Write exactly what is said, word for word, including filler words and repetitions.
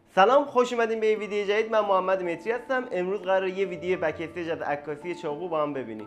سلام، خوش اومدین به یه ویدیو جدید. من محمد متری هستم. امروز قراره یه ویدیو بک استیج از عکاسی چاقو با هم ببینیم.